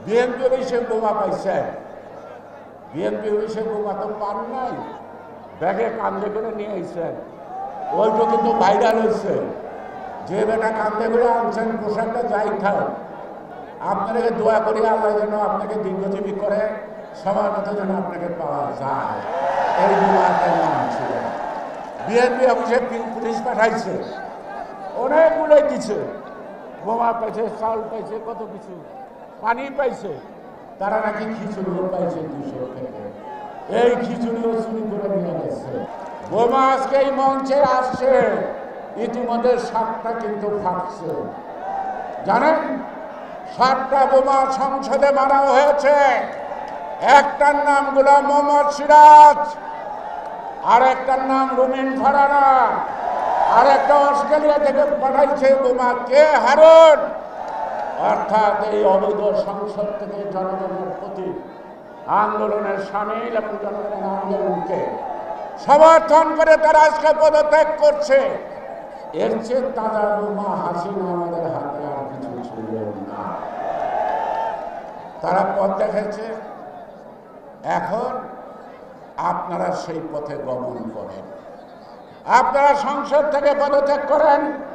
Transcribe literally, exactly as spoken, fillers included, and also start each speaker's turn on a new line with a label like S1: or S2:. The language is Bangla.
S1: বিএনপি অফিসে বোমা পাইছে, বিএনপি অফিসে বোমা তো পান নাই, ব্যাগে কান্দে করে নিয়ে আইছেন, ওইটা কিন্তু ভাইরাল হয়েছে। যে বেটা কান্দে করে আনছেন পোশাকটা যাই খাও, আপনাকে দোয়া করি আল্লাহ যেন আপনাকে দীর্ঘজীবী করে, সময় মতো যেন আপনাকে পাওয়া যায়। এই বোমা কেন আনছিল? বিএনপি অফিসে পুলিশ পাঠাইছে, অনেকগুলোই দিচ্ছে, বোমা পাইছে, চাউল পাইছে, কত কিছু, পানি পাইছে, তারা নাকি খিচুড়িও পাইছে দুশো থেকে। এই খিচুড়িও চুরি করে নিয়ে গেছে। বোমা আজকে এই মঞ্চে আসছে, ইতিমধ্যে সাতটা কিন্তু ফাটছে। জানেন, সাতটা বোমা সংসদে মারা হয়েছে। একটার নাম গোলাম মোহাম্মদ সিরাজ, আর একটার নাম রুমিন ফারানা, আর একটা অস্ট্রেলিয়া থেকে পাঠাইছে বোমা কে হারুন। অর্থাৎ এই অবৈধ সংসদ থেকে জনগণের প্রতি আন্দোলনের সামিল এবং জনগণের আন্দোলনকে সমর্থন করে তারা আজকে পদত্যাগ করছে। এর চেয়ে তাজা বোমা হাসিনা আমাদের হাতে আর কিছু ছিল না। তারা পথ দেখেছে, এখন আপনারা সেই পথে গমন করেন, আপনারা সংসদ থেকে পদত্যাগ করেন।